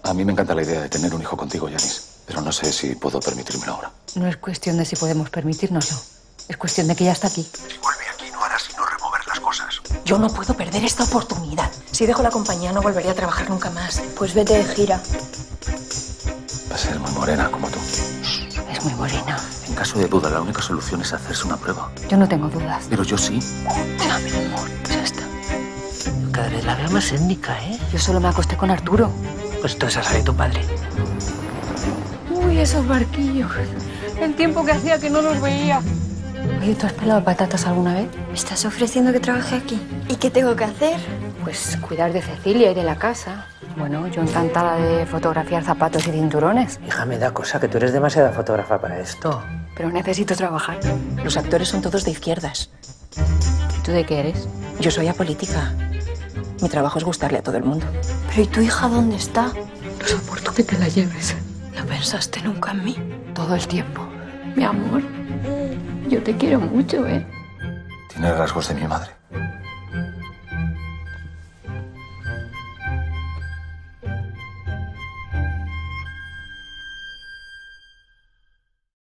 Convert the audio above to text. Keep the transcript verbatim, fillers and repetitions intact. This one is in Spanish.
A mí me encanta la idea de tener un hijo contigo, Yanis, pero no sé si puedo permitírmelo ahora. No es cuestión de si podemos permitírnoslo. Es cuestión de que ya está aquí. Si vuelve aquí no hará sino remover las cosas. Yo no puedo perder esta oportunidad. Si dejo la compañía no volveré a trabajar nunca más. Pues vete de gira. Va a ser muy morena como tú. Es muy morena. En caso de duda, la única solución es hacerse una prueba. Yo no tengo dudas. Pero yo sí. No, mi amor, ya está. Cada vez la veo más étnica, ¿eh? Yo solo me acosté con Arturo. Pues tú esa sabe tu padre. Uy, esos barquillos. El tiempo que hacía que no los veía. Oye, ¿tú has pelado patatas alguna vez? ¿Me estás ofreciendo que trabaje aquí? ¿Y qué tengo que hacer? Pues cuidar de Cecilia y de la casa. Bueno, yo encantada de fotografiar zapatos y cinturones. Hija, me da cosa que tú eres demasiada fotógrafa para esto. Pero necesito trabajar. Los actores son todos de izquierdas. ¿Y tú de qué eres? Yo soy apolítica. Mi trabajo es gustarle a todo el mundo. ¿Pero y tu hija dónde está? No soporto que te la lleves. ¿No pensaste nunca en mí? Todo el tiempo. Mi amor, yo te quiero mucho, ¿eh? Tiene rasgos de mi madre.